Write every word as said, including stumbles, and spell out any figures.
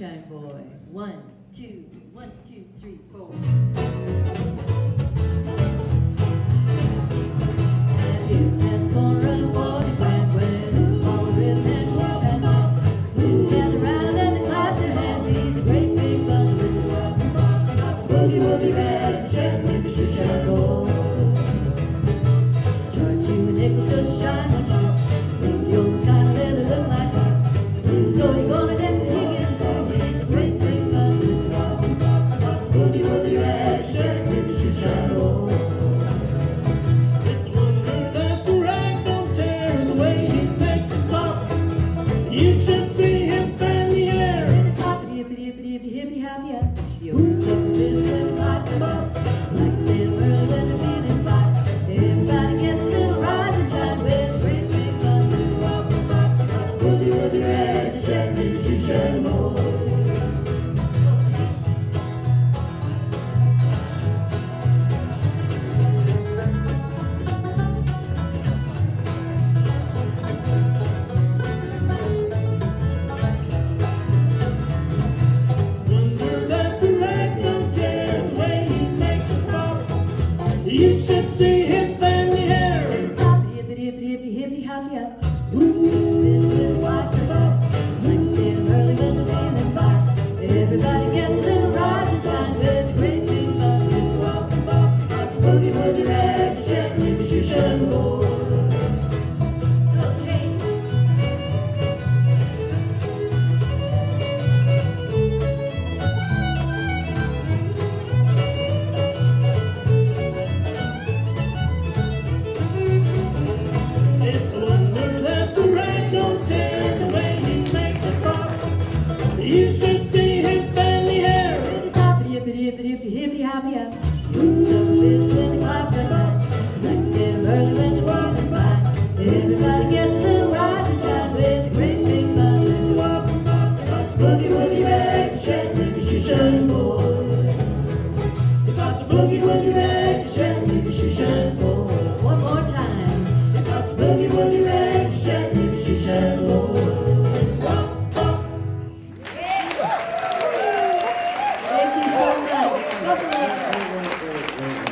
Shoeshine Boy. One, two, one, two, three, four. Have you asked for a boy band with all the rhythm and shoeshine songs? Gather round and they clap their hands. He's a great big bundle of joy. Boogie woogie red shirt and the shoeshine boy. Charge you a nickel to shine on you. Makes the old kind of leather look like that. So you're gonna dance to Higgins, so he's a great big bundle of joy. Boogie woogie red shirt and the shoeshine boy. It's a wonder that the rag don't tear the way he makes it pop. You should see him fan the air. And it's hoppity hippity hippity hippity hippity happy up. He opens up the business and lights him up. Likes to stay early when the feeling's light. Everybody gets a little rise and shine with a great big bundle of joy. Boogie woogie red shirt and the shoeshine boy. You should see him fan the air. And it's hoppity hippity hippity hippity hippity happy up. Ooh, this is what's about. Likes to stay early when the feeling's light. Everybody gets a little rise and shine with a great big bundle of joy. Boogie woogie red shirt and the shoeshine boy. It's a wonder that the rag don't tear the way he makes it pop. You should see him fan the air. And it's hoppity hippity hippity hippity hippity happy up. Ooh, this when the clocks are light. Likes to get early when